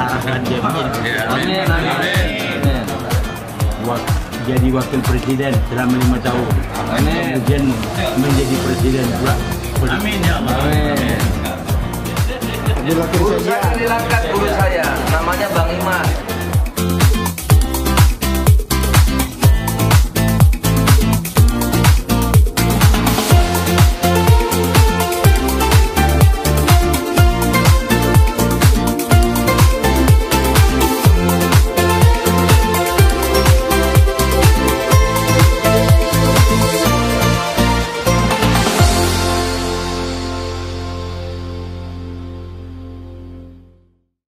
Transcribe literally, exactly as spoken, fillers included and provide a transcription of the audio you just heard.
arahkan Jamin. Amin, amin. Wak- jadi wakil presiden selama lima tahun. Amin. Kemudian menjadi presiden pula. Amin ya Allah. Amin. Guru saya diangkat guru saya, namanya Bang Iman.